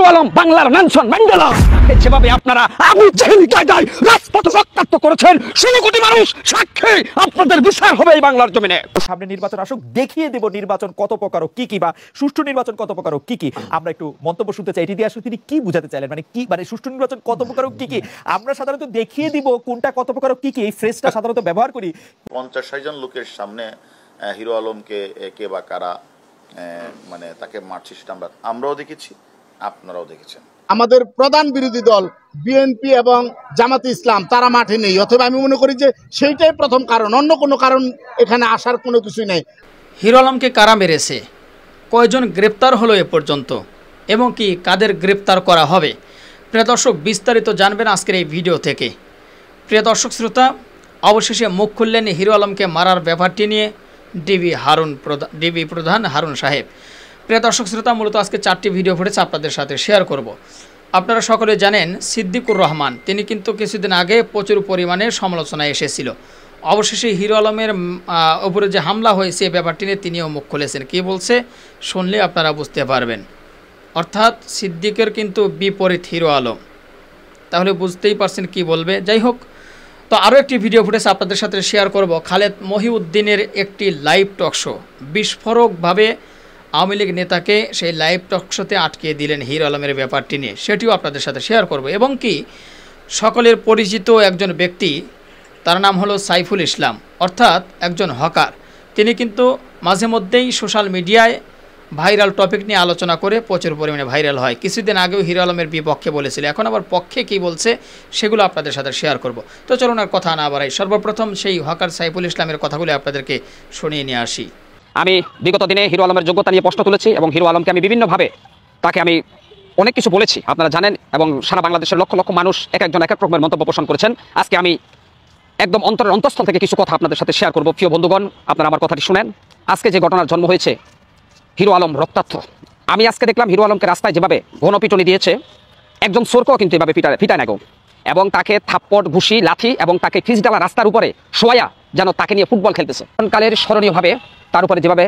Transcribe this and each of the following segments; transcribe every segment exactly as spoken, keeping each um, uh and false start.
আলম বাংলার Manson Mandela. যেভাবে আপনারা আবু জেহেল কায়দায় রাজপথে রক্তাক্ত করেছেন, ষোলো কোটি মানুষ সাক্ষী, আপনাদের বিচার হবে এই বাংলার জমিনে। সামনে নির্বাচন আসুক, দেখিয়ে দেব নির্বাচন কত প্রকার ও কি কি, বা সুষ্ঠু নির্বাচন কত প্রকার ও কি কি। আমরা একটু মন্তব্য শুনতে চাই, এটি দিয়ে আসলে তিনি কি বুঝাতে চাইলেন, মানে কি, মানে সুষ্ঠু নির্বাচন কত প্রকার ও কি কি। আমরা সাধারণত দেখিয়ে দিব কোনটা কত প্রকার ও কি কি, এই ফ্রেজটা সাধারণত ব্যবহার করি। পঞ্চাশ ষাট জন লোকের সামনে হিরো আলমকে কে বা কারা মানে তাকে মারছে সেটা আমরা আমরাও দেখেছি, আপনারাও দেখেছেন। আমাদের প্রধান বিরোধী দল বিএনপি এবং জামাতে ইসলাম তারা মাঠে নেই, অথবা আমি মনে করি যে সেইটাই প্রথম কারণ, অন্য কোনো কারণ এখানে আসার কোনো কিছুই নেই। হিরো আলমকে কারা মেরেছে, কয়জন গ্রেপ্তার হলো এ পর্যন্ত, এবং কি কাদের গ্রেপ্তার করা হবে, প্রিয় দর্শক বিস্তারিত জানবেন আজকের এই ভিডিও থেকে। প্রিয় দর্শক শ্রোতা, অবশেষে মুখ খুললেন হিরো আলমকে মারার ব্যাপারটি নিয়ে ডিবি হারুন প্রধান ডিবি প্রধান হারুন সাহেব। প্রিয় দর্শক শ্রোতা, মূলত আজকে চারটি ভিডিও ফুটেজ আপনাদের সাথে শেয়ার করব। আপনারা সকলে জানেন সিদ্দিকুর রহমান তিনি কিন্তু কিছুদিন আগে প্রচুর পরিমাণে সমালোচনায় এসেছিল। অবশেষে হিরো আলমের উপরে যে হামলা হয়েছে এই ব্যাপারটি নিয়ে তিনিও মুখ খুলেছেন। কী বলছে শুনলে আপনারা বুঝতে পারবেন। অর্থাৎ সিদ্দিকের কিন্তু বিপরীত হিরো আলম, তাহলে বুঝতেই পারছেন কি বলবে। যাই হোক, তো আরও একটি ভিডিও ফুটেজ আপনাদের সাথে শেয়ার করব। খালেদ মহিউদ্দিনের একটি লাইভ টক শো, বিস্ফোরকভাবে আওয়ামী লীগ নেতাকে সেই লাইভ টক শোতে আটকে দিলেন হিরো আলমের ব্যাপারটি নিয়ে, সেটিও আপনাদের সাথে শেয়ার করব। এবং কি সকলের পরিচিত একজন ব্যক্তি, তার নাম হলো সাইফুল ইসলাম, অর্থাৎ একজন হকার। তিনি কিন্তু মাঝে মধ্যেই সোশ্যাল মিডিয়ায় ভাইরাল টপিক নিয়ে আলোচনা করে প্রচুর পরিমাণে ভাইরাল হয়। কিছুদিন আগেও হিরো আলমের বিপক্ষে বলেছিল, এখন আবার পক্ষে কি বলছে সেগুলো আপনাদের সাথে শেয়ার করব। তো চলুন আর কথা না বাড়াই, সর্বপ্রথম সেই হকার সাইফুল ইসলামের কথাগুলো আপনাদেরকে শুনিয়ে নিয়ে আসি। আমি বিগত দিনে হিরো আলমের যোগ্যতা নিয়ে প্রশ্ন তুলেছি এবং হিরো আলমকে আমি বিভিন্নভাবে তাকে আমি অনেক কিছু বলেছি, আপনারা জানেন, এবং সারা বাংলাদেশের লক্ষ লক্ষ মানুষ এক একজন এক এক রকমের মন্তব্য পোষণ করেছেন। আজকে আমি একদম অন্তরের অন্তঃস্থল থেকে কিছু কথা আপনাদের সাথে শেয়ার করব। প্রিয় বন্ধুগণ, আপনারা আমার কথাটি শুনেন। আজকে যে ঘটনার জন্ম হয়েছে, হিরো আলম রক্তাক্ত। আমি আজকে দেখলাম হিরো আলমকে রাস্তায় যেভাবে গণপিটনি দিয়েছে, একজন সোরকেও কিন্তু এভাবে পিটায় পিটায় না গো, এবং তাকে থাপ্পড় ঘুষি লাঠি এবং তাকে ফিসডালা রাস্তার উপরে শোয়া যেন তাকে নিয়ে ফুটবল খেলতেছে। কালের স্মরণীয়ভাবে তার উপরে যেভাবে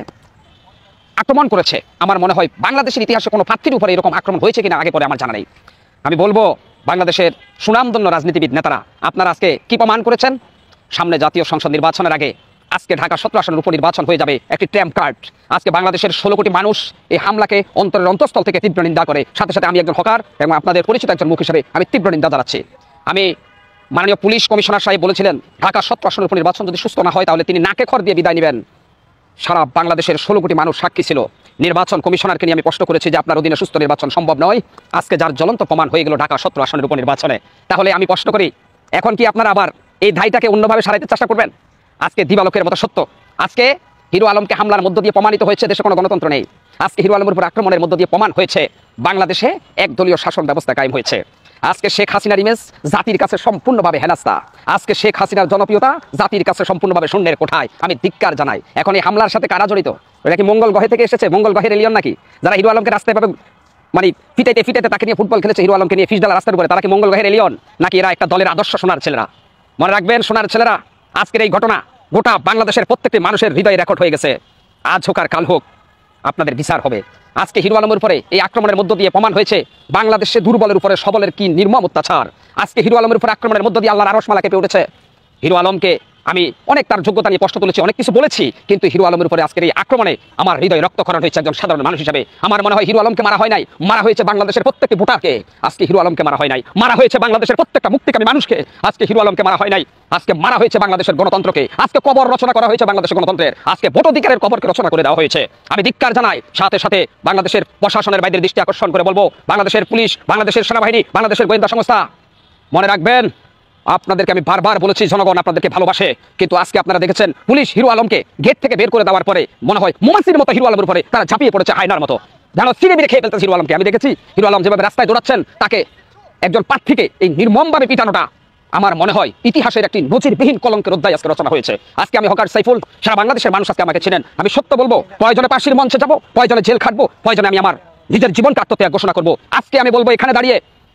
আক্রমণ করেছে, আমার মনে হয় বাংলাদেশের ইতিহাসে কোনো প্রার্থীর উপরে এরকম আক্রমণ হয়েছে কিনা আগে পরে আমার জানা নেই। আমি বলবো বাংলাদেশের সুনামধন্য রাজনীতিবিদ নেতারা, আপনারা আজকে কি প্রমাণ করেছেন? সামনে জাতীয় সংসদ নির্বাচনের আগে আজকে ঢাকা সতেরো আসনের উপনির্বাচন হয়ে যাবে একটি ট্র্যাম্প কার্ড। আজকে বাংলাদেশের ষোলো কোটি মানুষ এই হামলাকে অন্তরের অন্তঃস্থল থেকে তীব্র নিন্দা করে। সাথে সাথে আমি একজন হকার এবং আপনাদের পরিচিত একজন মুখ হিসেবে আমি তীব্র নিন্দা জানাচ্ছি। আমি মাননীয় পুলিশ কমিশনার সাহেব বলেছিলেন ঢাকা সতেরো আসনের উপনির্বাচন যদি সুস্থ না হয় তাহলে তিনি নাকে খড় দিয়ে বিদায় নেবেন। সারা বাংলাদেশের ষোলো কোটি মানুষ সাক্ষী ছিল। নির্বাচন কমিশনারকে নিয়ে আমি প্রশ্ন করেছি যে আপনার অধীনে সুস্থ নির্বাচন সম্ভব নয়। আজকে যার জ্বলন্ত প্রমাণ হয়ে গেল ঢাকা সতেরো আসনের উপনির্বাচনে, তাহলে আমি প্রশ্ন করি এখন কি আপনারা আবার এই ধাইটাকে অন্যভাবে সারাইতে চেষ্টা করবেন? আজকে দিবালোকের মতো সত্য, আজকে হিরো আলমকে হামলার মধ্য দিয়ে প্রমাণিত হয়েছে দেশে কোনো গণতন্ত্র নেই। আজকে হিরো আলমের উপর আক্রমণের মধ্য দিয়ে প্রমাণ হয়েছে বাংলাদেশে একদলীয় শাসন ব্যবস্থা কায়েম হয়েছে। আজকে শেখ হাসিনার ইমেজ জাতির কাছে সম্পূর্ণভাবে হেনাস্তা। আজকে শেখ হাসিনার জনপ্রিয়তা জাতির কাছে সম্পূর্ণভাবে শূন্যের কোঠায়। আমি ধিক্কার জানাই। এখন এই হামলার সাথে কারা জড়িত? এটা কি মঙ্গল গ্রহে থেকে এসেছে, মঙ্গল গ্রহের এলিয়ন নাকি? যারা হিরো আলমকে রাস্তায় পাবে মানে ফিটাইতে ফিটাইতে তাকে নিয়ে ফুটবল খেলেছে, হিরো আলমকে নিয়ে ফিসডালা রাস্তার উপরে, তারা কি মঙ্গল গ্রহের এলিয়ন নাকি এরা একটা দলের আদর্শ সোনার ছেলেরা? মনে রাখবেন সোনার ছেলেরা, আজকের এই ঘটনা গোটা বাংলাদেশের প্রত্যেকটি মানুষের হৃদয়ে রেকর্ড হয়ে গেছে। আজ হোক আর কাল হোক আপনাদের বিচার হবে। আজকে হিরো আলমের উপরে এই আক্রমণের মধ্য দিয়ে প্রমাণ হয়েছে বাংলাদেশে দুর্বলের উপরে সবলের কি নির্মম অত্যাচার। আজকে হিরো আলমের উপরে আক্রমণের মধ্য দিয়ে আল্লাহর আরশ মালা কেঁপে উঠেছে। হিরো আলমকে আমি অনেক তার যোগ্যতা নিয়ে প্রশ্ন তুলেছি, অনেক কিছু বলেছি, কিন্তু হিরো আলমের উপরে আজকের এই আক্রমণে আমার হৃদয় রক্তক্ষরণ হয়েছে একজন সাধারণ মানুষ হিসেবে। আমার মনে হয় হিরো আলমকে মারা হয় নাই, মারা হয়েছে বাংলাদেশের প্রত্যেকটি ভোটারকে। আজকে হিরো আলমকে মারা হয় নাই, মারা হয়েছে বাংলাদেশের প্রত্যেকটা মুক্তিকামী মানুষকে। আজকে হিরো আলমকে মারা হয় নাই, আজকে মারা হয়েছে বাংলাদেশের গণতন্ত্রকে। আজকে কবর রচনা করা হয়েছে বাংলাদেশের গণতন্ত্রের, আজকে ভোট অধিকারের কবরকে রচনা করে দেওয়া হয়েছে। আমি ধিক্কার জানাই। সাথে সাথে বাংলাদেশের প্রশাসনের বাইরের দৃষ্টি আকর্ষণ করে বলবো, বাংলাদেশের পুলিশ, বাংলাদেশের সেনাবাহিনী, বাংলাদেশের গোয়েন্দা সংস্থা, মনে রাখবেন আপনাদেরকে আমি বারবার বলেছি জনগণ আপনাদেরকে ভালোবাসে, কিন্তু আজকে আপনারা দেখেছেন পুলিশ হিরো আলমকে গেট থেকে বের করে দেওয়ার পরে মনে হয় মৌমাছির মতো হিরো আলমের উপরে তারা ঝাঁপিয়ে পড়েছে হায়নার মতো, যেন ছিঁড়ে বিড়ে খেয়ে ফেলতেছে হিরো আলমকে। আমি দেখেছি হিরো আলম যেভাবে রাস্তায় দৌড়াচ্ছেন, তাকে একজন প্রার্থীকে এই নির্মমভাবে পিটানোটা আমার মনে হয় ইতিহাসের একটি নজিরবিহীন কলঙ্কের অধ্যায় আজকে রচনা হয়েছে। আজকে আমি হকার সাইফুল, সারা বাংলাদেশের মানুষ আজকে আমাকে চেনেন। আমি সত্য বলবো, প্রয়োজনে ফাঁসির মঞ্চে যাবো, প্রয়োজনে জেল খাটবো, প্রয়োজনে আমি আমার নিজের জীবনকে আত্মত্যাগ ঘোষণা করবো। আজকে আমি বলবো এখানে দাঁড়িয়ে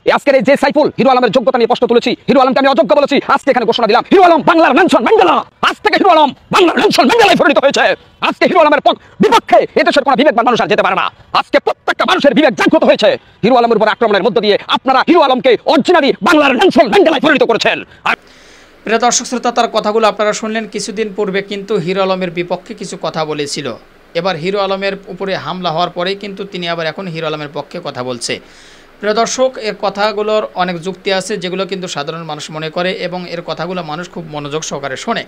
আজকের এই যে সাইফুল হিরো আলমের যোগ্যতা নিয়ে প্রশ্ন তুলেছি, হিরো আলমকে আমি অযোগ্য বলেছি, আজকে এখানে ঘোষণা দিলাম হিরো আলম বাংলার নেলসন ম্যান্ডেলা। আজ থেকে হিরো আলম বাংলার নেলসন ম্যান্ডেলায় পরিণত হয়েছে। আজকে হিরো আলমের বিপক্ষে এদেশের কোনো বিবেকবান মানুষ আর যেতে পারে না। আজকে প্রত্যেকটা মানুষের বিবেক জাগ্রত হয়েছে। হিরো আলমের উপর আক্রমণের মধ্য দিয়ে আপনারা হিরো আলমকে অরিজিনালি বাংলার নেলসন ম্যান্ডেলায় পরিণত করেছেন। প্রিয় দর্শক শ্রোতা, তার কথাগুলো আপনারা শুনলেন। কিছুদিন পূর্বে কিন্তু হিরো আলমের বিপক্ষে কিছু কথা বলেছিল। এবার হিরো আলমের উপরে হামলা হওয়ার পরেই কিন্তু তিনি আবার এখন হিরো আলমের পক্ষে কথা বলছে। প্রিয় দর্শক, এর কথাগুলোর অনেক যুক্তি আছে যেগুলো কিন্তু সাধারণ মানুষ মনে করে এবং এর কথাগুলো মানুষ খুব মনোযোগ সহকারে শোনে।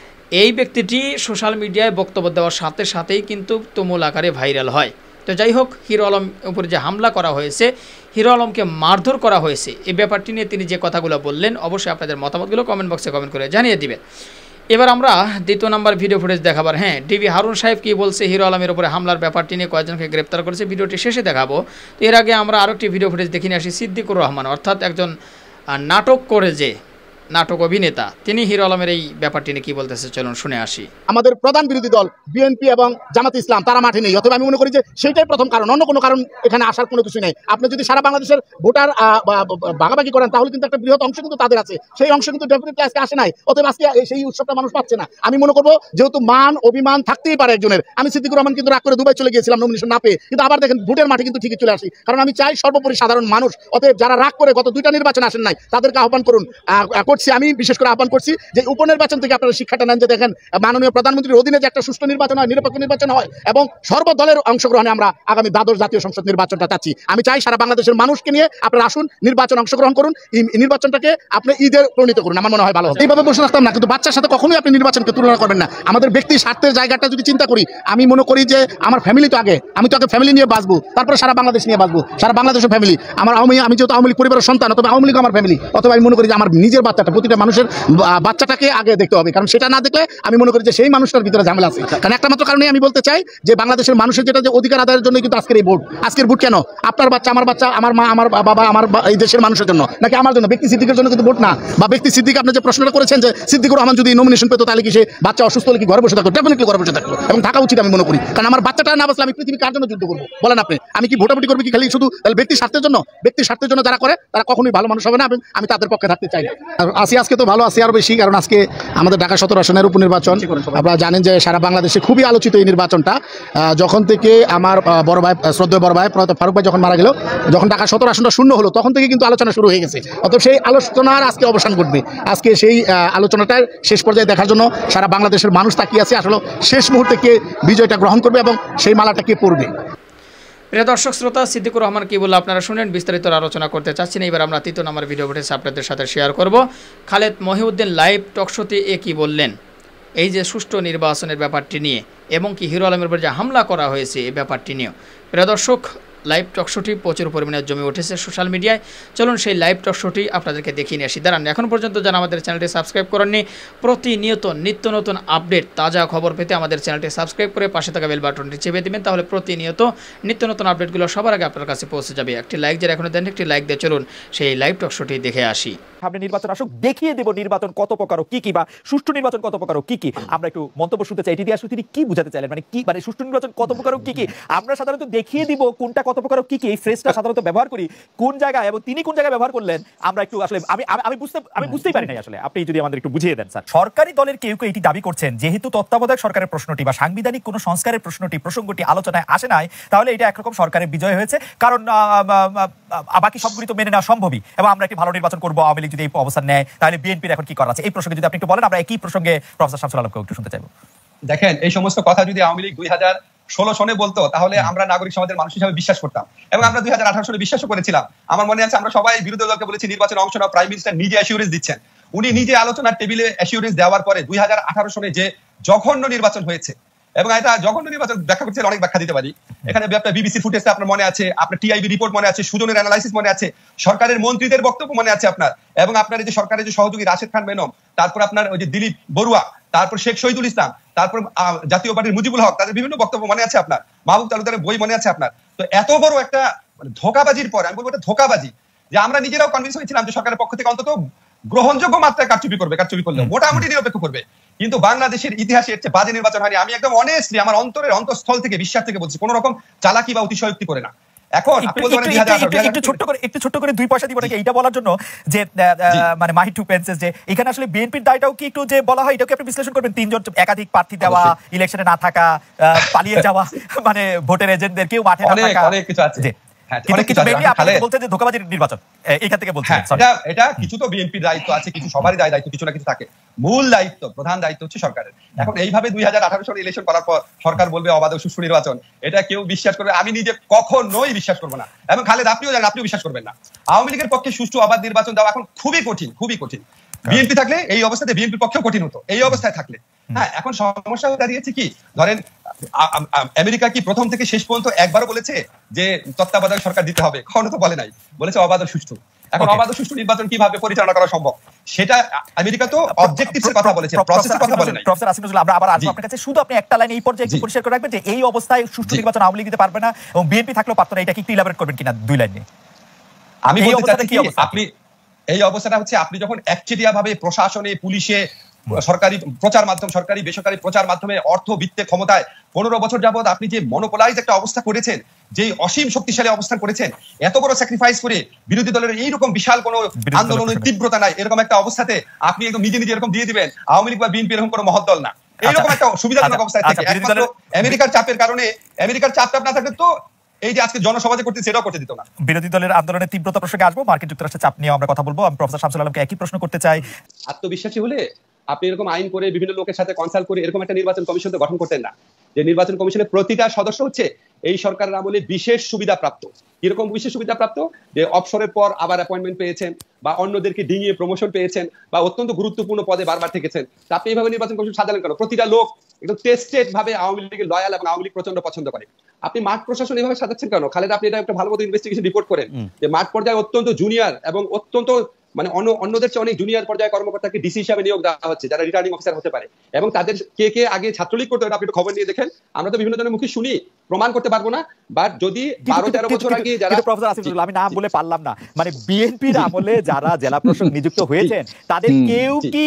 এই ব্যক্তিটি সোশ্যাল মিডিয়ায় বক্তব্য দেওয়ার সাথে সাথেই কিন্তু তুমুল আকারে ভাইরাল হয়। তো যাই হোক, হিরো আলম উপরে যে হামলা করা হয়েছে, হিরো আলমকে মারধর করা হয়েছে, এই ব্যাপারটি নিয়ে তিনি যে কথাগুলো বললেন, অবশ্যই আপনাদের মতামতগুলো কমেন্ট বক্সে কমেন্ট করে জানিয়ে দিবেন। এবার আমরা দ্বিতীয় নাম্বার ভিডিও ফুটেজ দেখাবার। হ্যাঁ, ডিবি হারুন সাহেব কি বলছে হিরো আলমের উপরে হামলার ব্যাপারটি নিয়ে কয়েকজনকে গ্রেপ্তার করেছে, ভিডিওটি শেষে দেখাবো। তো এর আগে আমরা আরও একটি ভিডিও ফুটেজ দেখে নিয়ে আসি। সিদ্দিকুর রহমান অর্থাৎ একজন নাটক করে যে নাটক অভিনেতা, তিনি হিরো আলমের এই ব্যাপারটি নিয়ে কি বলতেছে চলুন শুনে আসি। আমাদের প্রধান বিরোধী দল বিএনপি এবং জামাত ইসলাম তারা মাঠে নেই, অথবা আমি মনে করি যে সেইটাই প্রথম কারণ, অন্য কোনো কারণ এখানে আসার কোনো কিছু নেই। আপনি যদি সারা বাংলাদেশের ভোটার ভাগাভাগি করেন তাহলে কিন্তু একটা বৃহৎ অংশ কিন্তু তাদের আছে, সেই অংশ কিন্তু ডেফিনেটলি আজকে আসে নাই, অতএব আজকে সেই উৎসবটা মানুষ পাচ্ছে না। আমি মনে করবো যেহেতু মান অভিমান থাকতেই পারে একজনের, আমি সিদ্দিকুর রহমান কিন্তু রাগ করে দুবাই চলে গিয়েছিলাম নমিনেশন না পেয়ে, কিন্তু আবার দেখেন ভোটের মাঠে কিন্তু ঠিকই চলে আসি, কারণ আমি চাই সর্বোপরি সাধারণ মানুষ। অতএব যারা রাগ করে গত দুইটা নির্বাচন আসেন নাই তাদেরকে আহ্বান করুন করছি, আমি বিশেষ করে আহ্বান করছি যে উপনির্বাচন থেকে আপনারা শিক্ষাটা নেন, যে দেখেন মাননীয় প্রধানমন্ত্রীর অধীনে যে একটা সুষ্ঠু নির্বাচন হয়, নিরপেক্ষ নির্বাচন হয় এবং সর্বদলের অংশগ্রহণে আমরা আগামী দ্বাদশ জাতীয় সংসদ নির্বাচনটা চাচ্ছি। আমি চাই সারা বাংলাদেশের মানুষকে নিয়ে আপনারা আসুন, নির্বাচন অংশগ্রহণ করুন, এই নির্বাচনটাকে আপনি ঈদের পরিণত করুন, আমার মনে হয় ভালো হবে। এইভাবে বসে থাকতাম না, কিন্তু বাচ্চার সাথে কখনোই আপনি নির্বাচনকে তুলনা করবেন না। আমাদের ব্যক্তি স্বার্থের জায়গাটা যদি চিন্তা করি, আমি মনে করি যে আমার ফ্যামিলি তো আগে, আমি তো আগে ফ্যামিলি নিয়ে বাঁচবো, তারপরে সারা বাংলাদেশ নিয়ে বাঁচবো। সারা বাংলাদেশের ফ্যামিলি আমার আওয়ামী, আমি যেহেতু আওয়ামী লীগ পরিবারের সন্তান, অথবা আওয়ামী লীগ আমার ফ্যামিলি, অথবা আমি মনে করি যে আমার নিজের বাচ্চাটা, প্রতিটা মানুষের বাচ্চাটাকে আগে দেখতে হবে, কারণ সেটা না দেখলে আমি মনে করি যে সেই মানুষটার ভিতরে ঝামেলা আছে। কারণ একটা মাত্র কারণে আমি বলতে চাই যে বাংলাদেশের মানুষের যেটা যে অধিকার আদায়ের জন্য কিন্তু আজকের এই ভোট। আজকের ভোট কেন? আপনার বাচ্চা, আমার বাচ্চা, আমার মা, আমার বাবা, আমার এই দেশের মানুষের জন্য, নাকি আমার জন্য? ব্যক্তি সিদ্দিকের জন্য কিন্তু ভোট না। বা ব্যক্তি সিদ্দিক, আপনি যে প্রশ্নটা করেছেন যে সিদ্দিকুর রহমান যদি নমিনেশন পেতো তাহলে কি সে বাচ্চা অসুস্থ হলে কি ঘরে বসে থাকতো? ডেফিনেটলি ঘরে বসে থাকতো এবং থাকা উচিত আমি মনে করি, কারণ আমার বাচ্চাটা না বাঁচলে আমি পৃথিবী কার জন্য যুদ্ধ করবো বলেন আপনি? আমি কি ভোটাভুটি করবো কি খালি শুধু তাহলে ব্যক্তি স্বার্থের জন্য? ব্যক্তি স্বার্থের জন্য যারা করে তারা কখনোই ভালো মানুষ হবে না, আমি তাদের পক্ষে থাকতে চাই না। আসি আজকে তো ভালো আছি আরো বেশি, কারণ আজকে আমাদের ঢাকা সতেরো আসনের উপনির্বাচন। আপনারা জানেন যে সারা বাংলাদেশে খুবই আলোচিত এই নির্বাচনটা। যখন থেকে আমার বড় ভাই, শ্রদ্ধেয় বড় ভাই প্রয়াত ফারুক ভাই যখন মারা গেল, যখন ঢাকা সতেরো আসনটা শূন্য হলো, তখন থেকে কিন্তু আলোচনা শুরু হয়ে গেছে। অতএব সেই আলোচনার আজকে অবসান ঘটবে। আজকে সেই আলোচনাটার শেষ পর্যায়ে দেখার জন্য সারা বাংলাদেশের মানুষ তাকিয়ে আছে, আসলে শেষ মুহূর্তে কে বিজয়টা গ্রহণ করবে এবং সেই মালাটা কে পড়বে। প্রিয় দর্শক শ্রোতা, সিদ্দিকুর রহমান কি বললো আপনারা শুনেন, বিস্তারিত আলোচনা করতে চাচ্ছি না। এবার আমরা তৃতীয় নম্বর ভিডিও ফুটেজ আপনাদের সাথে শেয়ার করব। খালেদ মহিউদ্দিন লাইভ টকশোতে এ কি বললেন এই যে সুষ্ঠু নির্বাচনের ব্যাপারটি নিয়ে এবং কি হিরো আলমের উপর যে হামলা করা হয়েছে এই ব্যাপারটি নিয়েও। প্রিয় দর্শক, লাইভ টকশোটি প্রচুর পরিমাণে জমে উঠেছে সোশ্যাল মিডিয়ায়। চলুন সেই লাইভ টকশোটি আপনাদেরকে দেখিয়ে নিয়ে আসি। দাঁড়ান, এখন পর্যন্ত যারা আমাদের চ্যানেলটি সাবস্ক্রাইব করেননি, প্রতিনিয়ত নিত্য নতুন আপডেট তাজা খবর পেতে আমাদের চ্যানেলটি সাবস্ক্রাইব করে পাশে থাকা বেল বাটনটি চেপে দেবেন, তাহলে প্রতিনিয়ত নিত্য নতুন আপডেটগুলো সবার আগে আপনার কাছে পৌঁছে যাবে। একটি লাইক যারা এখনো দেন, একটি লাইক দিয়ে চলুন সেই লাইভ টকশোটি দেখে আসি। সামনে নির্বাচন আসুক, দেখিয়ে দেব নির্বাচন কত প্রকার ও কি কি, বা সুষ্ঠু নির্বাচন কত প্রকার ও কি কি। আমরা একটু মন্তব্য শুনতে চাই, এটি দিয়ে আসলে তিনি কি বুঝাতে চাইলেন, মানে কি, মানে সুষ্ঠু নির্বাচন কত প্রকার ও কি কি। আমরা সাধারণত দেখিয়ে দিব কোনটা কত প্রকার ও কি কি, এই ফ্রেজটা সাধারণত ব্যবহার করি কোন জায়গায় এবং তিনি কোন জায়গায় ব্যবহার করলেন আমরা একটু আসলে আমি আমি বুঝতে আমি বুঝতেই পারি নাই আসলে। আপনি যদি আমাদের একটু বুঝিয়ে দেন স্যার। সরকারি দলের কেউ কেউ এটি দাবি করছেন যেহেতু তত্ত্বাবধায়ক সরকারের প্রশ্নটি বা সাংবিধানিক কোনো সংস্কারের প্রশ্নটি প্রসঙ্গটি আলোচনায় আসে নাই, তাহলে এটা একরকম সরকারের বিজয় হয়েছে, কারণ বাকি সবগুলি তো মেনে নেওয়া সম্ভবই এবং আমরা একটি ভালো নির্বাচন করবো। আওয়ামী লীগ যদি এই অবস্থান নেয় তাহলে বিএনপির এখন কি করা আছে, এই প্রসঙ্গে যদি আপনি একটু বলেন, আমরা একই প্রসঙ্গে প্রফেসর শামসুল আলমকে একটু শুনতে চাইবো। দেখেন, এই সমস্ত কথা যদি আওয়ামী লীগ দুই হাজার ষোলো সনে বলতো তাহলে আমরা নাগরিক সমাজের মানুষ হিসাবে বিশ্বাস করতাম এবং আমরা দুই হাজার আঠারো সনে বিশ্বাসও করেছিলাম। আমার মনে আছে আমরা সবাই বিরোধী দলকে বলেছি নির্বাচনে অংশ নাও, প্রাইম মিনিস্টার নিজে অ্যাসিউরেন্স দিচ্ছেন। উনি নিজে আলোচনার টেবিলে অ্যাসিউরেন্স দেওয়ার পরে দুই হাজার আঠারো সনে যে জঘন্য নির্বাচন হয়েছে, এবং এটা জঘন্য নির্বাচন ব্যাখ্যা করতে অনেক ব্যাখ্যা দিতে পারি। এখানে আপনার বিবিসি ফুটেজ আপনার মনে আছে, আপনার টিআইবি রিপোর্ট মনে আছে, সুজনের অ্যানালাইসিস মনে আছে, সরকারের মন্ত্রীদের বক্তব্য মনে আছে আপনার, এবং আপনার এই যে সরকারের যে সহযোগী রাশেদ খান মেনন, তারপর আপনার ওই যে দিলীপ বড়ুয়া, তারপর শেখ শহীদুল ইসলাম, তারপর জাতীয় পার্টির মুজিবুল হক, তাদের বিভিন্ন বক্তব্য মনে আছে আপনার, মাহবুব তালুকদারের বই মনে আছে আপনার। তো এত বড় একটা ধোঁকাবাজির পর, আমি বলবো এটা ধোঁকাবাজি, যে আমরা নিজেরাও কনভিন্স হয়েছিলাম যে সরকারের পক্ষ থেকে অন্তত গ্রহণযোগ্য মাত্রায় কারচুপি করবে, কারচুপি করলে মোটামুটি নিরপেক্ষ করবে। কিন্তু বাংলাদেশের ইতিহাসে এর চেয়ে বাজে নির্বাচন হয়নি। আমি একদম অনেস্টলি আমার অন্তরের অন্তঃস্থল থেকে বিশ্বাস থেকে বলছি, কোন রকম চালাকি বা অতিশয়োক্তি করে না। এখন আপনি বলতে পারেন দুই হাজার আঠারো একটু ছোট্ট করে একটু ছোট্ট করে দুই পয়সা দিব নাকি এইটা বলার জন্য যে মানে মাহি টু পেন্সেস যে এখানে আসলে বিএনপির দায়টাও কি একটু যে বলা হয় এটাকে আপনি বিশ্লেষণ করবেন, তিনজন একাধিক প্রার্থী দেওয়া, ইলেকশনে না থাকা, পালিয়ে যাওয়া, মানে ভোটের এজেন্টদের কেউ মাঠে না থাকা, অনেক কিছু আছে। এটা কিছু তো বিএনপির দায়িত্ব আছে, কিছু সবারই দায়িত্ব কিছু না কিছু থাকে। মূল দায়িত্ব, প্রধান দায়িত্ব হচ্ছে সরকারের। এখন এইভাবে দুই হাজার আঠারো সালে ইলেকশন করার পর সরকার বলবে অবাধ ও সুষ্ঠু নির্বাচন, এটা কেউ বিশ্বাস করবে? আমি নিজে কখনোই বিশ্বাস করবো না, এবং খালেদ আপনিও জানেন, আপনিও বিশ্বাস করবেন না। আওয়ামী লীগের পক্ষে সুষ্ঠু অবাধ নির্বাচন দেওয়া এখন খুবই কঠিন, খুবই কঠিন। বিএনপি থাকলে এই অবস্থাতে বিএনপির পক্ষেও কঠিন হতো, এই অবস্থায় থাকলে। হ্যাঁ, এখন সমস্যা দাঁড়িয়েছে কি, ধরেন আমেরিকা কি প্রথম থেকে শেষ পর্যন্ত একবারও বলেছে যে তত্ত্বাবধায়ক সরকার দিতে হবে? কখনো তো বলে নাই, বলেছে অবাধ ও সুষ্ঠু। এখন অবাধ ও সুষ্ঠু নির্বাচন কিভাবে পরিচালনা করা সম্ভব, সেটা আমেরিকা তো অবজেক্টিভসের কথা বলেছে, প্রসেসের কথা বলে নাই। প্রফেসর আসিফ নজরুল, আমরা আবার আসবো আপনার কাছে। শুধু আপনি একটা লাইন এই পর্যায়ে একটু পরিষ্কার করে রাখবেন যে এই অবস্থায় সুষ্ঠু নির্বাচন আওয়ামী লীগ দিতে পারবে না এবং বিএনপি থাকলেও পারতো না, এটা কি একটু ইলাবোরেট করবেন কিনা দুই লাইনে? আমি বলতে চাচ্ছি কি, আপনি এই অবস্থাটা হচ্ছে আপনি যখন একচেটিয়া ভাবে প্রশাসনে, পুলিশে, সরকারি প্রচার মাধ্যম, সরকারি বেসরকারি প্রচার মাধ্যমে, অর্থ বিত্তে ক্ষমতায় পনেরো বছর যাবত আপনি যে মনোপোলাইজ একটা অবস্থা করেছেন, যে অসীম শক্তিশালী অবস্থান করেছেন, এত বড় স্যাক্রিফাইস করে বিরোধী দলের এইরকম বিশাল কোন আন্দোলনের তীব্রতা নাই, এরকম একটা অবস্থাতে আপনি একদম নিজে নিজে এরকম দিয়ে দিবেন আওয়ামী লীগ বা বিএনপি এরকম কোনো মহৎ দল না, এইরকম একটা সুবিধাজনক অবস্থায় থেকে একমাত্র আমেরিকার চাপের কারণে, আমেরিকার চাপ টাপ না থাকলে তো এই যে আজকে জনসভাতে করতে সেটাও করতে দিত না। বিরোধী দলের আন্দোলনের তীব্রতা প্রসঙ্গে আসবো, মার্কিন যুক্তরাষ্ট্রের চাপ নিয়ে আমরা কথা বলবো। আমি প্রফেসর শামসুল আলমকে একই প্রশ্ন করতে চাই। আত্মবিশ্বাসী হলে আপনি এরকম আইন করে বিভিন্ন লোকের সাথে কনসাল্ট করে এরকম একটা নির্বাচন কমিশন গঠন করতেন না, যে নির্বাচন কমিশনের প্রতিটা সদস্য হচ্ছে এই সরকারের আমলে বিশেষ সুবিধা প্রাপ্ত। কিরকম বিশেষ সুবিধা প্রাপ্ত? যে অবসরের পর আবার অ্যাপয়েন্টমেন্ট পেয়েছেন, বা অন্যদেরকে ডিঙিয়ে প্রমোশন পেয়েছেন, বা অত্যন্ত গুরুত্বপূর্ণ পদে বারবার থেকেছেন। আপনি এইভাবে নির্বাচন কমিশন সাজালেন কেন? প্রতিটা লোক একদম টেস্টেড ভাবে আওয়ামী লীগের লয়াল এবং আওয়ামী লীগ প্রচন্ড পছন্দ করে। আপনি মাঠ প্রশাসন এইভাবে সাজাচ্ছেন কেন? খালেদ, আপনি এটা একটা ভালো মতো ইনভেস্টিগেশন রিপোর্ট করেন যে মাঠ পর্যায়ে অত্যন্ত জুনিয়র এবং অত্যন্ত মানে অন্য অন্যদের চেয়ে অনেক জুনিয়র পর্যায়ে কর্মকর্তাকে ডিসি হিসাবে নিয়োগ দেওয়া হচ্ছে, যারা রিটার্নিং অফিসার হতে পারে, এবং তাদের কে কে আগে ছাত্রলীগ করতে হবে আপনি একটু খবর নিয়ে দেখেন। আমরা তো বিভিন্ন জনের মুখে শুনি, প্রমাণ করতে পারবো না, বাট যদি বারো তেরো বছর আগে যারা, আমি নাম বলে পারলাম না, মানে বিএনপির আমলে যারা জেলা প্রশাসক নিযুক্ত হয়েছেন তাদের কেউ কি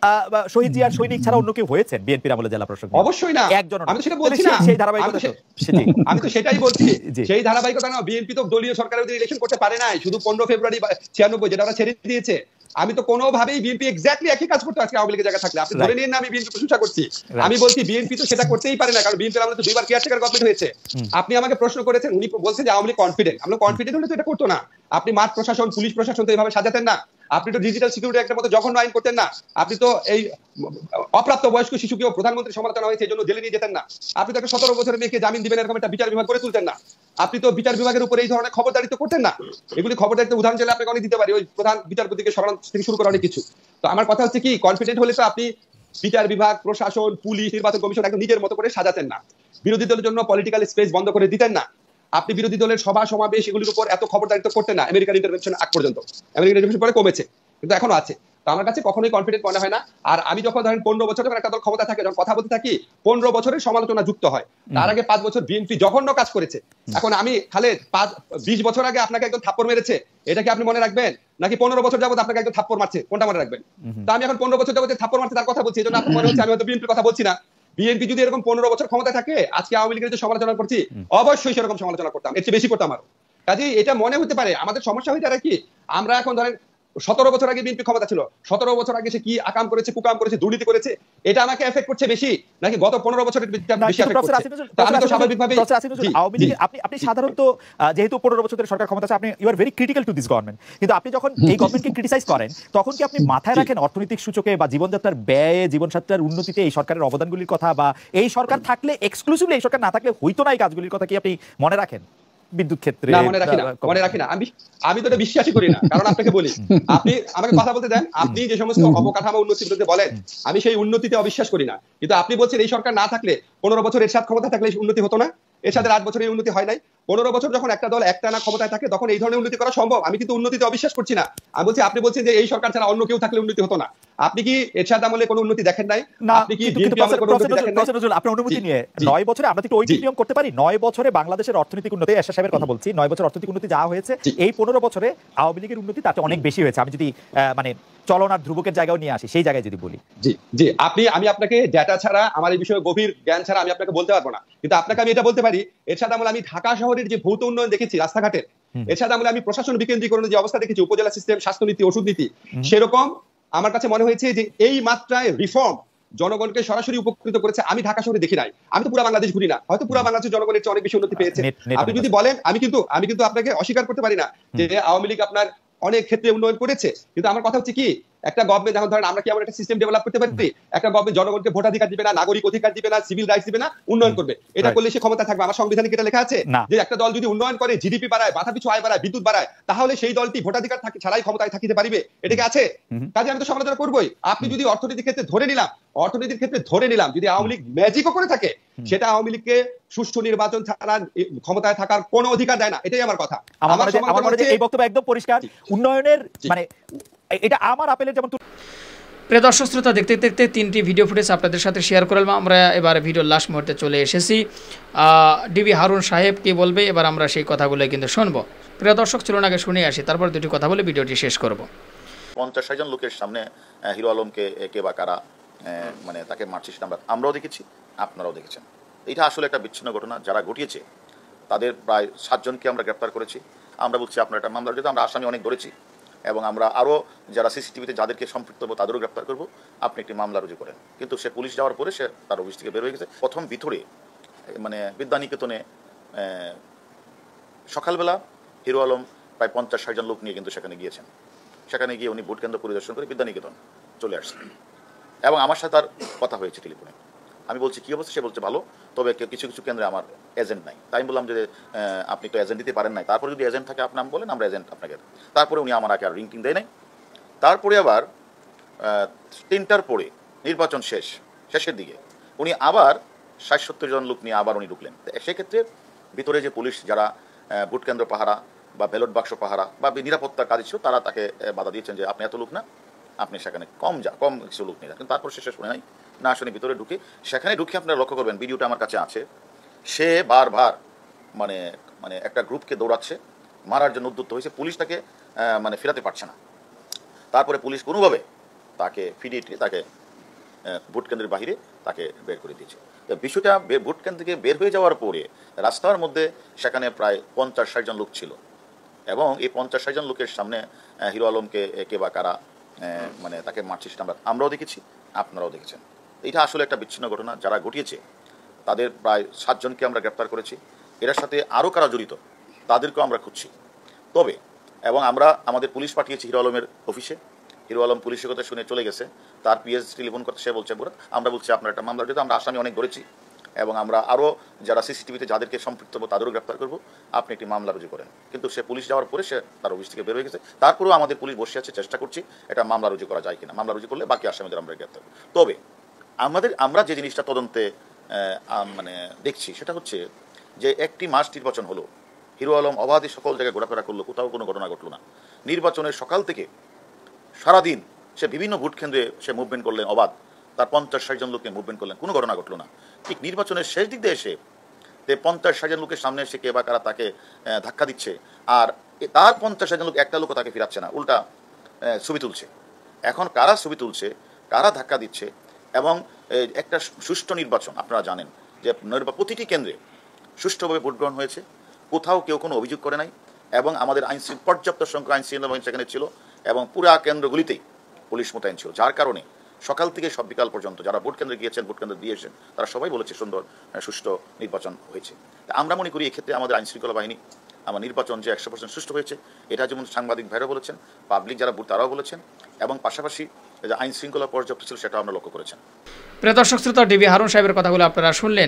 শহীদ জিয়ার সৈনিক ছাড়া অন্য কেউ হয়েছেন বিএনপির আমলে জেলা প্রশাসক? অবশ্যই না, একজন। আমি তো সেটা বলছি না, সেই ধারাবাহিকতা আমি তো সেটাই বলছি, সেই ধারাবাহিকতা না। বিএনপি তো দলীয় সরকারের অধীনে ইলেকশন করতে পারে নাই, শুধু পনেরো ফেব্রুয়ারি ছিয়ানব্বই যেটা ওরা ছেড়ে দিয়েছে। আমি তো কোনোভাবেই বিএনপি এক্স্যাক্টলি একই কাজ করতে আজকে আওয়ামী লীগের জায়গা থাকলে আপনি ধরে নিন না আমি বিএনপি প্রশংসা করছি। আমি বলছি বিএনপি তো সেটা করতেই পারে না, কারণ বিএনপির আমলে তো দুইবার কেয়ারটেকার গভর্নমেন্ট হয়েছে। আপনি আমাকে প্রশ্ন করেছেন, উনি বলছেন যে আওয়ামী লীগ কনফিডেন্ট। আমরা কনফিডেন্ট হলে তো এটা করতো না। আপনি মাঠ প্রশাসন, পুলিশ প্রশাসন তো এইভাবে সাজাতেন না। আপনি তো ডিজিটাল সিকিউরিটি একটা মতো জঘন্য আইন করতেন না। আপনি তো এই অপ্রাপ্ত বয়স্ক শিশুকেও প্রধানমন্ত্রী সমালোচনা হয়েছে এই জন্য জেলে নিয়ে যেতেন না। আপনি তো একটা সতেরো বছরের মেয়েকে জামিন দিবেন এরকম একটা বিচার বিভাগ করে তুলতেন না। আপনি তো বিচার বিভাগের উপর এই ধরনের খবরদারিত্ব করতেন না। এগুলি খবরদারিত্ব উদাহরণ চাইলে আপনাকে অনেক দিতে পারি, ওই প্রধান বিচারপতিকে সরানো থেকে শুরু করে অনেক কিছু। তো আমার কথা হচ্ছে কি, কনফিডেন্ট হলে তো আপনি বিচার বিভাগ, প্রশাসন, পুলিশ, নির্বাচন কমিশন একদম নিজের মতো করে সাজাতেন না। বিরোধী দলের জন্য পলিটিক্যাল স্পেস বন্ধ করে দিতেন না। আপনি বিরোধী দলের সভা সমাবেশ এগুলির উপর এত খবরদারিত্ব করতেন না। আমেরিকান ইন্টারভেনশন আগ পর্যন্ত, আমেরিকান ইন্টারভেনশন পরে কমেছে, কিন্তু এখনো আছে। তো আমার কাছে কখনোই কনফিডেন্ট মনে হয় না। আর আমি যখন ধরেন পনেরো বছর যখন একটা দল ক্ষমতা থাকে, যখন কথা বলতে থাকি, পনেরো বছরের সমালোচনা যুক্ত হয়। তার আগে পাঁচ বছর বিএনপি জঘন্য কাজ করেছে। এখন আমি খালেদ পাঁচ বিশ বছর আগে আপনাকে একজন থাপ্পড় মেরেছে, এটা কি আপনি মনে রাখবেন? নাকি পনেরো বছর যাবত আপনাকে একজন থাপ্পড় মারছে, কোনটা মনে রাখবেন? তা আমি এখন পনেরো বছর যাবত থাপ্পড় মারছে তার কথা বলছি, এই জন্য আপনার মনে হচ্ছে আমি হয়তো বিএনপির কথা বলছি না। বিএনপি যদি এরকম পনেরো বছর ক্ষমতা থাকে, আজকে আওয়ামী লীগের যে সমালোচনা করছি অবশ্যই সেরকম সমালোচনা করতাম, এর চেয়ে বেশি করতাম আরো। কাজেই এটা মনে হতে পারে আমাদের সমস্যা হয়ে যায় কি, আমরা এখন ধরেন সতেরো বছর আগে বিএনপি ক্ষমতা ছিল, সতেরো বছর আগে সে কি আকাম করেছে, কুকাম করেছে, দুর্নীতি করেছে, এটা আমাকে এফেক্ট করছে বেশি নাকি গত পনেরো বছরের বেশি এফেক্ট করছে? আমি তো স্বাভাবিকভাবে আওয়ামী লীগ, আপনি আপনি সাধারণত যেহেতু পনেরো বছরের সরকার ক্ষমতা আছে, আপনি you are very critical to this government, কিন্তু আপনি যখন এই গভর্নমেন্টকে ক্রিটিসাইজ করেন তখন কি আপনি মাথায় রাখেন অর্থনৈতিক সূচকে বা জীবনযাত্রার ব্যয়ে, জীবনযাত্রার উন্নতিতে এই সরকারের অবদানগুলির কথা, বা এই সরকার থাকলে এক্সক্লুসিভলি এই সরকার না থাকলে হইতো না এই কাজগুলির কথা কি আপনি মনে রাখেন? বিদ্যুৎ ক্ষেত্রে না, মনে রাখি না, মনে রাখি না। আমি আমি তো এটা বিশ্বাসই করি না, কারণ আপনাকে বলি, আপনি আমাকে কথা বলতে দেন। আপনি যে সমস্ত অবকাঠামো উন্নতির বিরুদ্ধে বলেন, আমি সেই উন্নতিতে অবিশ্বাস করি না। কিন্তু আপনি বলছেন এই সরকার না থাকলে, পনেরো বছর এরশাদ ক্ষমতা থাকলে উন্নতি হতো না। এরশাদের আট বছরের উন্নতি হয় নাই। পনেরো বছর যখন একটা দল একটানা ক্ষমতায় থাকে তখন এই ধরনের উন্নতি করা সম্ভব। আমি কিন্তু উন্নতিতে অবিশ্বাস করছি না। আমি বলছি, আপনি বলছেন যে এই সরকার ছাড়া অন্য কেউ থাকলে উন্নতি হতো না। আপনি কি এরশাদ আমলে কোনো উন্নতি দেখেন নাই? না, আপনি কি কিন্তু বিএনপি আমলে কোনো উন্নতি দেখেন নাই? নজরুল, আপনার অনুমতি জি, নিয়ে জি। নয় বছরে আমরা তো একটু ঐকিক জি। নিয়ম করতে পারি। নয় বছরে বাংলাদেশের অর্থনৈতিক উন্নতি, এরশাদ সাহেবের কথা বলছি, নয় বছর অর্থনৈতিক উন্নতি যা হয়েছে, জি। এই পনেরো বছরে আওয়ামী লীগের উন্নতি তাতে অনেক বেশি হয়েছে। আমি যদি আহ, মানে চলন আর ধ্রুবকের জায়গাও নিয়ে আসি, সেই জায়গায় যদি বলি। জি জি আপনি আমি আপনাকে ডেটা ছাড়া, আমার এই বিষয়ে গভীর জ্ঞান ছাড়া আমি আপনাকে বলতে পারবো না, কিন্তু আপনাকে আমি এটা বলতে পারি, এরশাদ আমলে আমি ঢাকা শহরের যে ভৌত উন্নয়ন দেখেছি রাস্তাঘাটের, এরশাদ আমলে আমি প্রশাসন বিকেন্দ্রীকরণের যে অবস্থা দেখেছি, উপজেলা সিস্টেম, স্বাস্থ্যনীতি, ওষুধ নীতি, সেরকম আমার কাছে মনে হয়েছে যে এই মাত্রায় রিফর্ম জনগণকে সরাসরি উপকৃত করেছে আমি ঢাকা শহরে দেখি নাই। আমি তো পুরো বাংলাদেশ ঘুরি না, হয়তো পুরো বাংলাদেশের জনগণের চেয়ে অনেক বেশি উন্নতি পেয়েছে। নেট- নেট আপনি যদি বলেন, আমি কিন্তু আমি কিন্তু আপনাকে অস্বীকার করতে পারি না যে আওয়ামী লীগ আপনার অনেক ক্ষেত্রে উন্নয়ন করেছে, কিন্তু আমার কথা হচ্ছে কি, একটা গভর্নমেন্ট যখন ধরেন আমরা কি এমন একটা সিস্টেম ডেভেলপ করতে পারি, একটা গভর্নমেন্ট জনগণকে ভোটাধিকার দিবে না, নাগরিক অধিকার দিবে না, সিভিল রাইটস দিবে না, উন্নয়ন করবে, এটা Right. করলে সে ক্ষমতা থাকবে? আমার সংবিধানে কি এটা লেখা আছে না। যে একটা দল যদি উন্নয়ন করে, জিডিপি বাড়ায়, মাথা পিছু আয় বাড়ায়, বিদ্যুৎ বাড়ায়, তাহলে সেই দলটি ভোটাধিকার থাকে ছাড়াই ক্ষমতায় থাকিতে পারিবে? এটা কি আছে? কাজে আমি তো সমালোচনা করবোই। আপনি যদি অর্থনীতির ক্ষেত্রে ধরে নিলাম, অর্থনীতির ক্ষেত্রে ধরে নিলাম যদি আওয়ামী লীগ ম্যাজিকও করে থাকে, সেটা আওয়ামী লীগকে সুষ্ঠু নির্বাচন ছাড়া এ, ক্ষমতায় থাকার কোনো অধিকার দেয় না। এটাই আমার কথা। আমার মনে হয় যে- আমার সমালোচনা মনে হয় যে হচ্ছে- এই বক্তব্য একদম পরিষ্কার। উন্নয়নের জি। মানে এটা আমার আপেলের যেমন প্রিয় দর্শক শ্রোতা, দেখতে দেখতে তিনটি ভিডিও ফুটেজ আপনাদের সাথে শেয়ার করলাম। আমরা এবার ভিডিওর লাস্ট মুহূর্তে চলে এসেছি। ডিবি হারুন সাহেব কি বলবে, এবার আমরা সেই কথাগুলো কিন্তু শুনবো। প্রিয় দর্শক, চলুন আগে শুনে আসি, তারপর দুটি কথা বলে ভিডিওটি শেষ করব। পঞ্চাশ ষাট জন লোকের সামনে আহ, হিরো আলমকে এ, কে বা কারা আহ, মানে তাকে মারছে সেটা আমরা আমরাও দেখেছি, আপনারাও দেখেছেন। এটা আসলে একটা বিচ্ছিন্ন ঘটনা। যারা ঘটিয়েছে তাদের প্রায় সাতজনকে আমরা গ্রেপ্তার করেছি। আমরা বলছি আপনার একটা মামলা, যেহেতু আমরা আসামি অনেক ধরেছি এবং আমরা আরও যারা সিসিটিভিতে যাদেরকে সম্পৃক্ত হবো তাদেরও গ্রেপ্তার করবো, আপনি একটি মামলা রুজু করেন। কিন্তু সে পুলিশ যাওয়ার পরে সে তার অফিস থেকে বের হয়ে গেছে। প্রথম ভিতরে মানে বিদ্যানিকেতনে আহ, সকালবেলা হিরো আলম প্রায় পঞ্চাশ ষাট জন লোক নিয়ে কিন্তু সেখানে গিয়েছেন। সেখানে গিয়ে উনি ভোট কেন্দ্র পরিদর্শন করে বিদ্যানিকেতন চলে আসছেন এবং আমার সাথে তার কথা হয়েছে টেলিফোনে। আমি বলছি কী অবস্থা, সে বলছে ভালো, তবে কিছু কিছু কেন্দ্রে আমার এজেন্ট নাই। তাই আমি বললাম যে আপনি তো এজেন্ট দিতে পারেন নাই, তারপরে যদি এজেন্ট থাকে আপনি নাম বলেন, আমরা এজেন্ট আপনাকে। তারপরে উনি আমার আগে আর রিং টিং দেয় নাই। তারপরে আবার তিনটার পরে নির্বাচন শেষ শেষের দিকে উনি আবার ষাট সত্তর জন লোক নিয়ে আবার উনি ঢুকলেন। সেক্ষেত্রে ভিতরে যে পুলিশ যারা ভোট কেন্দ্র পাহারা বা ব্যালট বাক্স পাহারা বা নিরাপত্তার কাজ ছিল, তারা তাকে বাধা দিয়েছেন যে আপনি এত লোক না, আপনি সেখানে কম যা কম কিছু লোক নিয়ে যান। কিন্তু তারপর শেষে শুনে নাই, না শুনে ভিতরে ঢুকে সেখানে ঢুকে আপনারা লক্ষ্য করবেন, ভিডিওটা আমার কাছে আছে, সে বারবার মানে মানে একটা গ্রুপকে দৌড়াচ্ছে, মারার জন্য উদ্যুত হয়েছে। পুলিশ তাকে মানে ফেরাতে পারছে না। তারপরে পুলিশ কোনোভাবে তাকে ফিরিয়ে তাকে ভোট কেন্দ্রের বাহিরে তাকে বের করে দিয়েছে। তো বিষয়টা ভোট কেন্দ্র থেকে বের হয়ে যাওয়ার পরে রাস্তার মধ্যে সেখানে প্রায় পঞ্চাশ ষাট জন লোক ছিল এবং এই পঞ্চাশ ষাট জন লোকের সামনে হিরো আলমকে কে বা কারা মানে তাকে মারছে সেটা আমরা আমরাও দেখেছি, আপনারাও দেখেছেন। এটা আসলে একটা বিচ্ছিন্ন ঘটনা। যারা ঘটিয়েছে তাদের প্রায় সাতজনকে আমরা গ্রেপ্তার করেছি। এর সাথে আরও কারা জড়িত তাদেরকেও আমরা খুঁজছি। তবে এবং আমরা আমাদের পুলিশ পাঠিয়েছি হিরো আলমের অফিসে। হিরো আলম পুলিশের কথা শুনে চলে গেছে, তার পিএস টেলিফোন করতে, সে বলছে আমরা বলছি আপনার একটা মামলা, যেহেতু আমরা আসামি অনেক ধরেছি এবং আমরা আরও যারা সিসিটিভিতে যাদেরকে সম্পৃক্ত হবো তাদেরও গ্রেপ্তার করবো, আপনি একটি মামলা রুজু করেন। কিন্তু সে পুলিশ যাওয়ার পরে সে তার অফিস থেকে বের হয়ে গেছে। তারপরেও আমাদের পুলিশ বসে আছে, চেষ্টা করছি এটা মামলা রুজু করা যায় কিনা। মামলা রুজু করলে বাকি আসামিদের আমরা গ্রেপ্তার করব। তবে আমাদের আমরা যে জিনিসটা তদন্তে মানে দেখছি সেটা হচ্ছে যে একটি মাস নির্বাচন হলো, হিরো আলম অবাধে সকল জায়গায় ঘোরাফেরা করলো, কোথাও কোনো ঘটনা ঘটলো না। নির্বাচনের সকাল থেকে সারাদিন সে বিভিন্ন ভোট কেন্দ্রে সে মুভমেন্ট করলেন অবাধ, তার পঞ্চাশ ষাট জন লোককে মুভমেন্ট করলেন, কোনো ঘটনা ঘটলো না। ঠিক নির্বাচনের শেষ দিক দিয়ে এসে পঞ্চাশ ষাট জন লোকের সামনে এসে কে বা কারা তাকে ধাক্কা দিচ্ছে, আর তার পঞ্চাশ ষাট জন লোক একটা লোকও তাকে ফিরাচ্ছে না, উল্টা ছবি তুলছে। এখন কারা ছবি তুলছে, কারা ধাক্কা দিচ্ছে এবং একটা সুষ্ঠু নির্বাচন আপনারা জানেন যে প্রতিটি কেন্দ্রে সুষ্ঠুভাবে ভোট গ্রহণ হয়েছে, কোথাও কেউ কোনো অভিযোগ করে নাই এবং আমাদের আইন পর্যাপ্ত সংখ্যা আইন শৃঙ্খলা সেখানে ছিল এবং পুরা কেন্দ্রগুলিতেই পুলিশ মোতায়েন ছিল। যার কারণে সকাল থেকে সব বিকাল পর্যন্ত যারা ভোট কেন্দ্রে গিয়েছেন, ভোট কেন্দ্রে দিয়েছেন, তারা সবাই বলেছে সুন্দর সুষ্ঠু নির্বাচন হয়েছে। আমরা মনে করি এক্ষেত্রে আমাদের আইন শৃঙ্খলা বাহিনী আমার নির্বাচন যে একশো পার্সেন্ট সুষ্ঠু হয়েছে, এটা যেমন সাংবাদিক ভাইরাও বলেছেন, পাবলিক যারা ভোট তারাও বলেছেন এবং পাশাপাশি যে আইন শৃঙ্খলা পর্যাপ্ত ছিল সেটাও আমরা লক্ষ্য করেছেন। প্রিয় দর্শক শ্রোতা, ডিবি হারুন সাহেবের কথাগুলো আপনারা শুনলেন।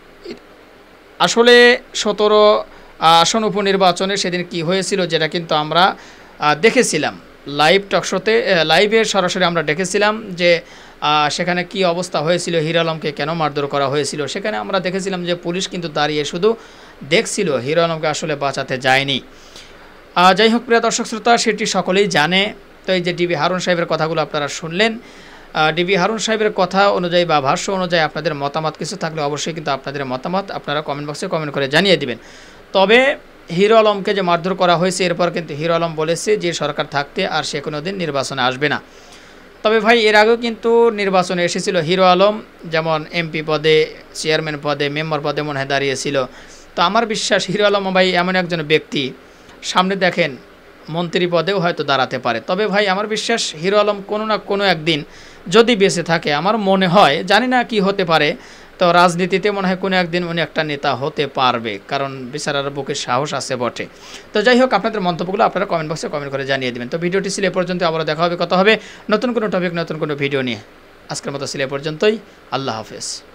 আসলে সতেরো আসন উপনির্বাচনে সেদিন কি হয়েছিল যেটা কিন্তু আমরা দেখেছিলাম লাইভ টকশোতে, লাইভে সরাসরি আমরা দেখেছিলাম যে সেখানে কি অবস্থা হয়েছিল, হিরো আলমকে কেন মারধর করা হয়েছিল। সেখানে আমরা দেখেছিলাম যে পুলিশ কিন্তু দাঁড়িয়ে শুধু দেখছিল, হিরো আলমকে আসলে বাঁচাতে যায়নি। যাই হোক প্রিয় দর্শক শ্রোতা, সেটি সকলেই জানে তো এই যে ডিবি হারুন সাহেবের কথাগুলো আপনারা শুনলেন, ডিবি হারুন সাহেবের কথা অনুযায়ী বা ভাষ্য অনুযায়ী আপনাদের মতামত কিছু থাকলে অবশ্যই কিন্তু আপনাদের মতামত আপনারা কমেন্ট বক্সে কমেন্ট করে জানিয়ে দিবেন। তবে হিরো আলমকে যে মারধর করা হয়েছে এরপর কিন্তু হিরো আলম বলেছে যে সরকার থাকতে আর সে কোনো দিন নির্বাচনে আসবে না। তবে ভাই এর আগেও কিন্তু নির্বাচনে এসেছিল হিরো আলম, যেমন এমপি পদে, চেয়ারম্যান পদে, মেম্বার পদে মনে হয় দাঁড়িয়েছিল। তো আমার বিশ্বাস হিরো আলম ভাই এমন একজন ব্যক্তি, সামনে দেখেন মন্ত্রী পদেও হয়তো দাঁড়াতে পারে। তবে ভাই আমার বিশ্বাস হিরো আলম কোনো না কোনো একদিন যদি বেঁচে থাকে, আমার মনে হয়, জানি না কি হতে পারে, তো রাজনীতিতে মনে হয় কোনো একদিন উনি একটা নেতা হতে পারবে, কারণ বেচারার বুকে সাহস আছে বটে। তো যাই হোক, আপনাদের মন্তব্যগুলো আপনারা কমেন্ট বক্সে কমেন্ট করে জানিয়ে দেবেন। তো ভিডিওটি ছিল এ পর্যন্ত, আবারও দেখা হবে, কথা হবে নতুন কোনো টপিক, নতুন কোনো ভিডিও নিয়ে। আজকের মতো ছিল এ পর্যন্তই, আল্লাহ হাফেজ।